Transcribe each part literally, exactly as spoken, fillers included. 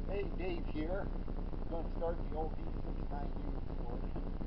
Hey, Dave here. I'm going to start the old D six ninety-eight story.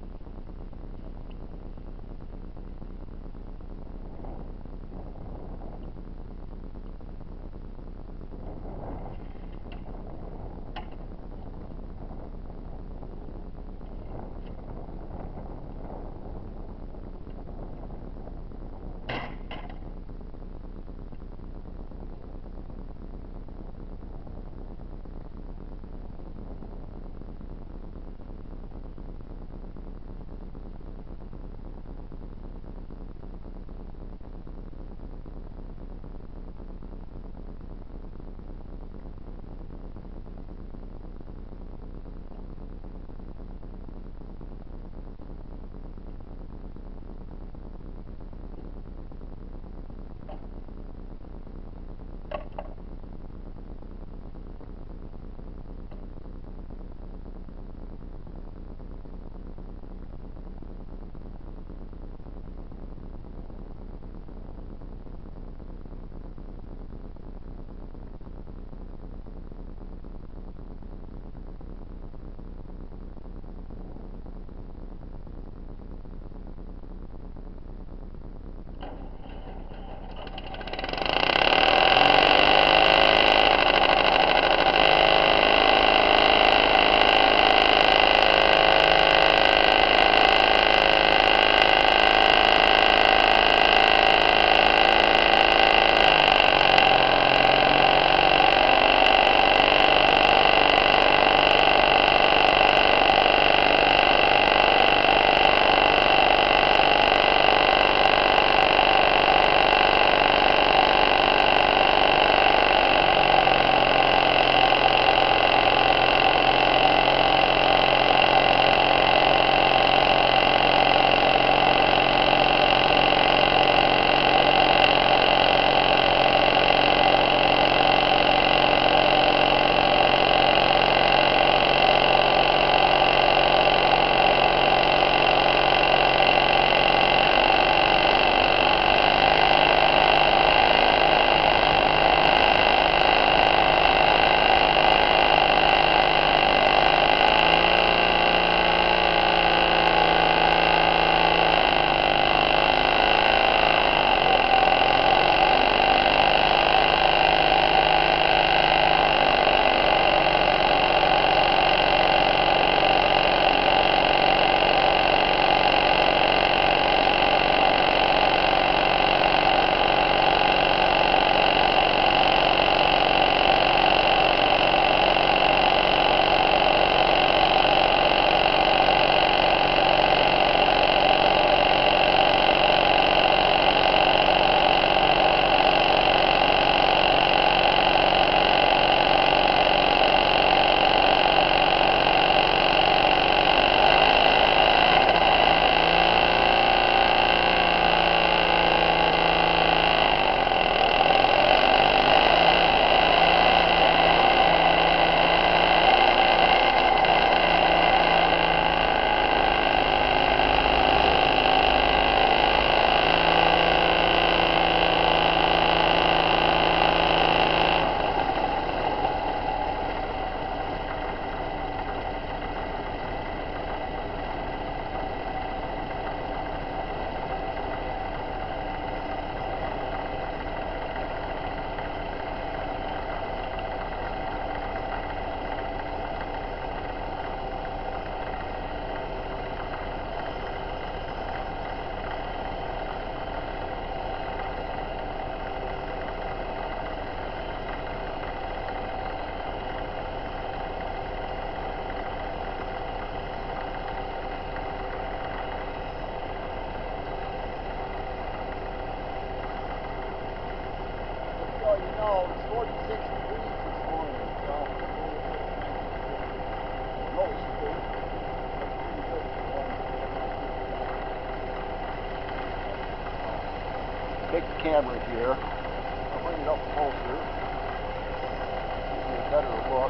Take the camera here. I'll bring it up closer. Give you a better look.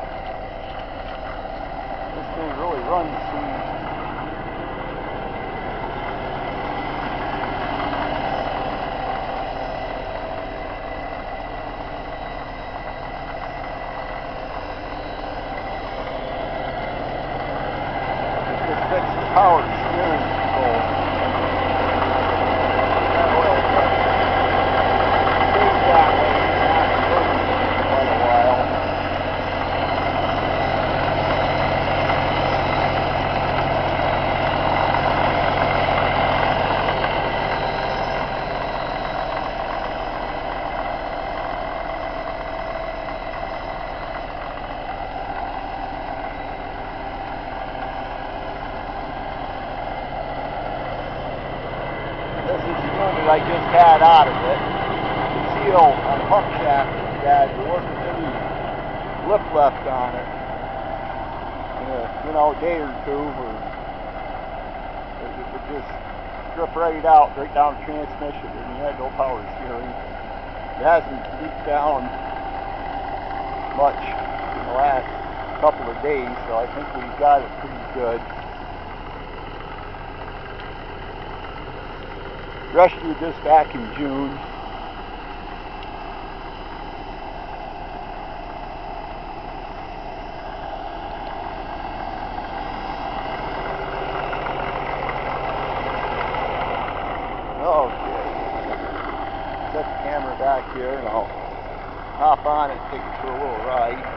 This thing really runs smooth. power steering control. That oil pressure stays that way, not moving for quite a while. This is the unit I just had out of it. The seal on the pump shaft is dead. There wasn't any lip left on it. Uh, you know, a day or two, or it, it would just drip right out, right down the transmission, and you had no power steering. It hasn't leaked down much in the last couple of days, so I think we've got it pretty good. Rescued this back in June. Okay. Set the camera back here and I'll hop on it and take it for a little ride.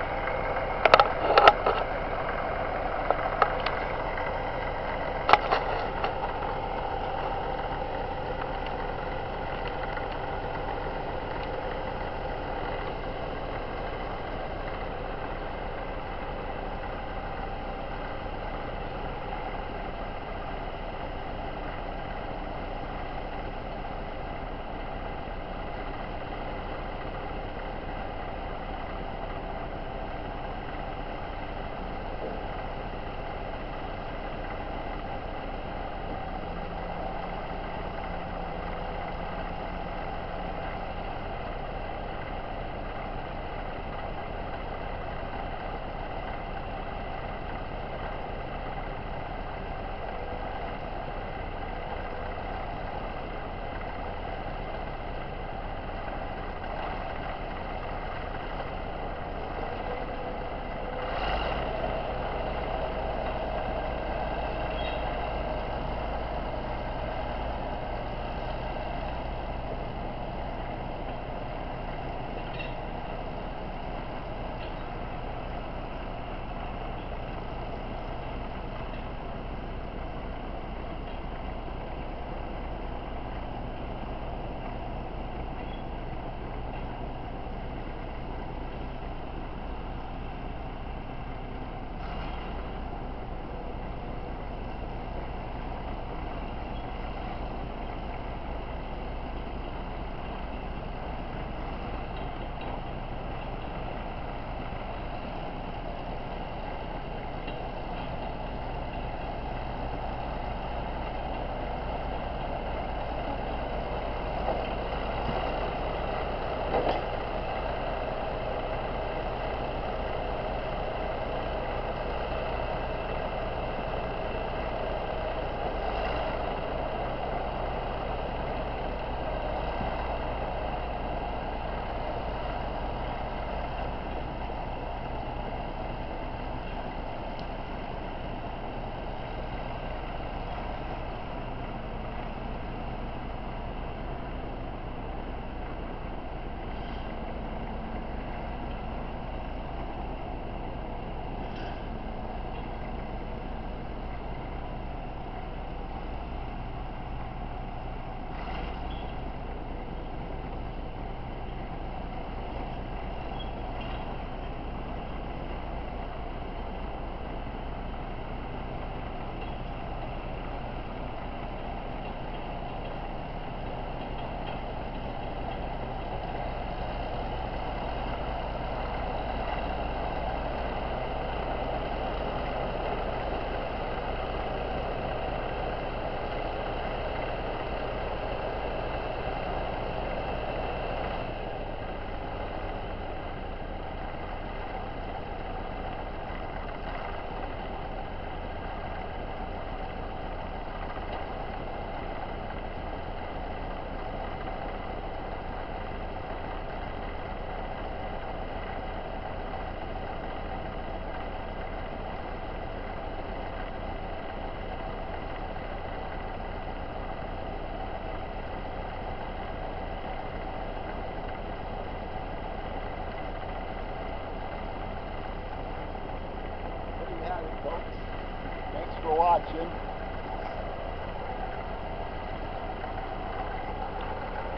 folks. Thanks for watching.